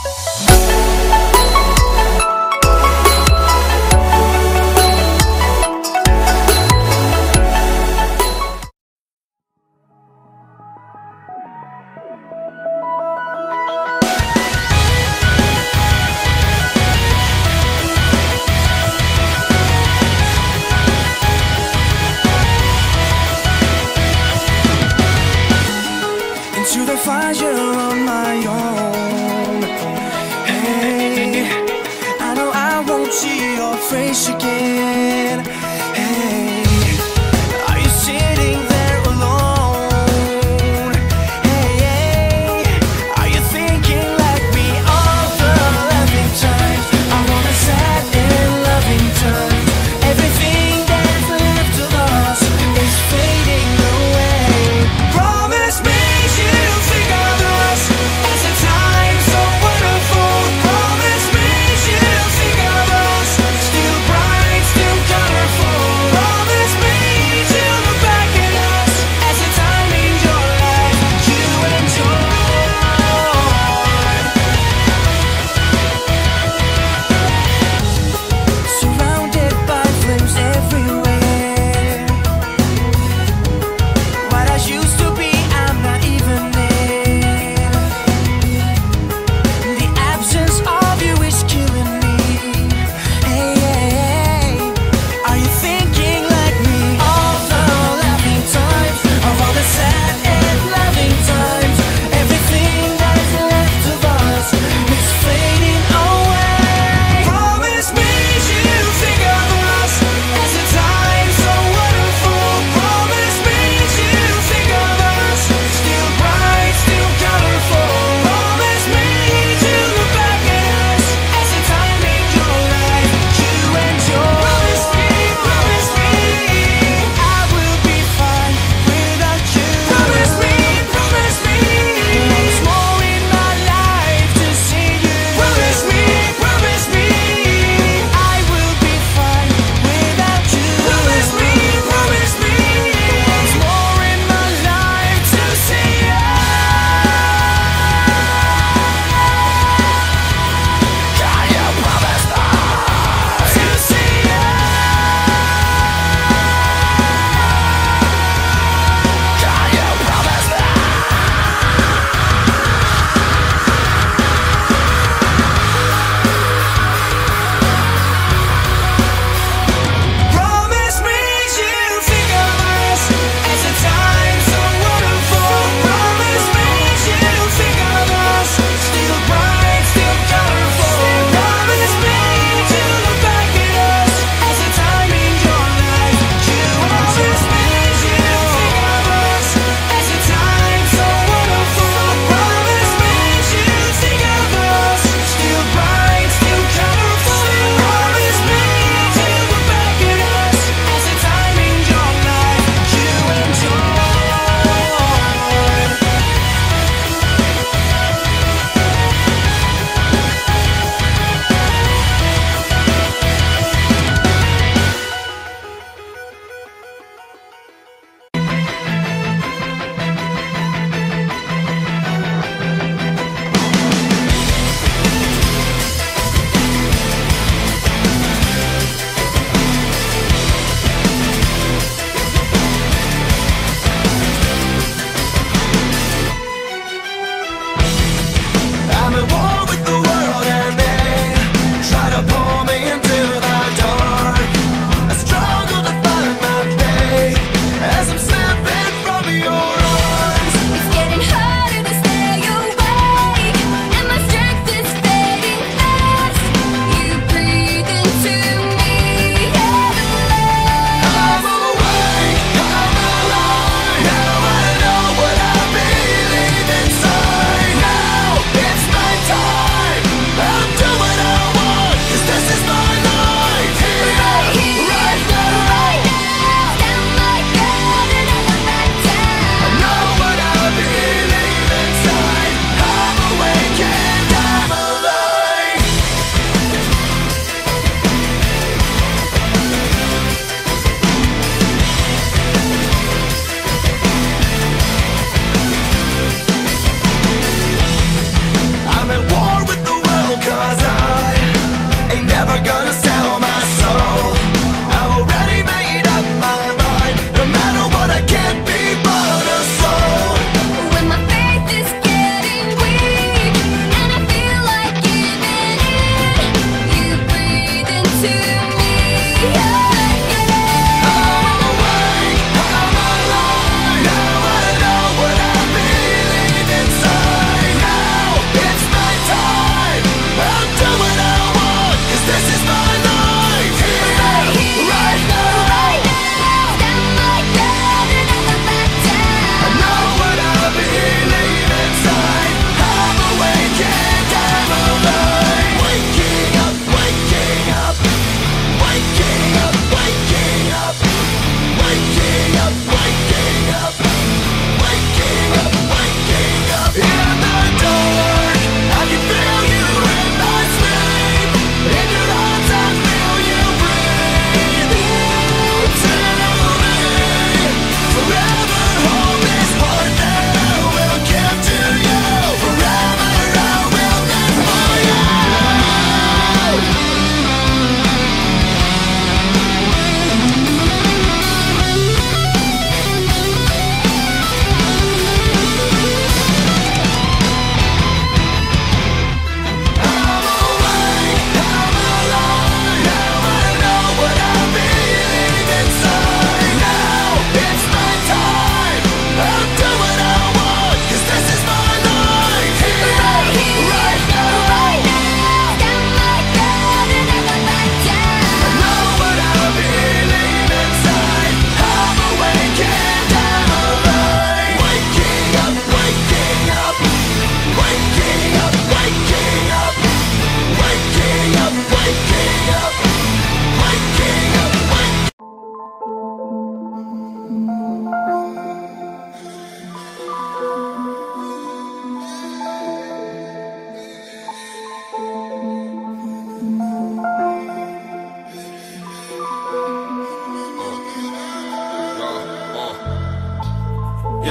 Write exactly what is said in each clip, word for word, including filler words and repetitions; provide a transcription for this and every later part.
To the fire on my own,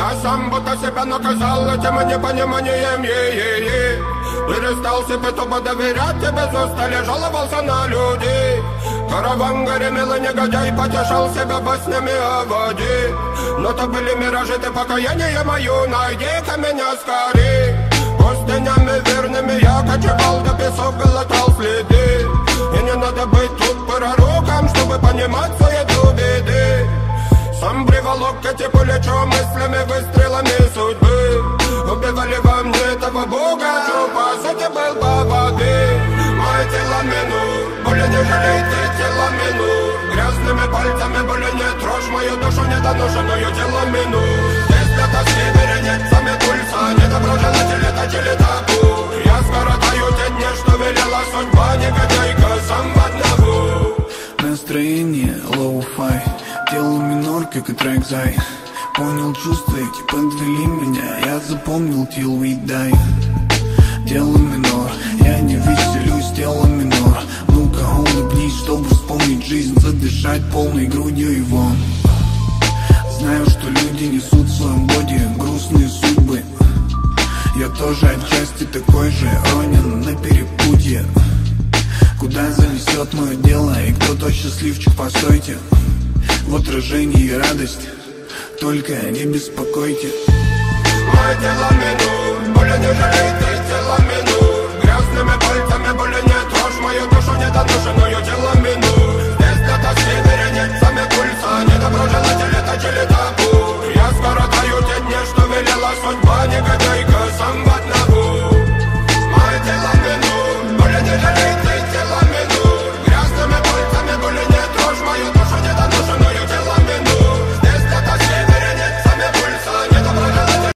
Я сам будто себя наказал этим непониманием, е-е-е. Перестал себе тупо доверять, тебе без устали жаловался на людей. Караван гремел и негодяй потешал себя баснями о воде. Но то были миражи, ты покаяние мою, найди-ка меня скорей. Пустынями верными я кочевал, до песок глотал следы. И не надо быть тут пророком, чтобы понимать суету беды. Сам приволок эти плечо мыслями, выстрелами судьбы. Убивали во мне этого бога, что по сути был по воды. Мое тело минут, более не жалей ты тело минут. Грязными пальцами более не трожь мою душу недоношенную тело минут. Здесь для тоски вереницами пульса, недоброжелатели точили табу. Я скоротаю те дни, что велела судьба, негодяйка сам в одного. Настроение лоу-фай, тело минор, как и трек зай. Понял чувства эти, подвели меня, я запомнил till we die. Тело минор, я не веселюсь, тело минор. Ну-ка улыбнись, чтобы вспомнить жизнь, задышать полной грудью и вон. Знаю, что люди несут в своем боди грустные судьбы. Я тоже отчасти такой же, ронен на перепутье. Куда занесет мое дело и кто тот счастливчик, постойте. В отражении радость, только не беспокойте. Мое тело минут, более не жалей ты тело минут.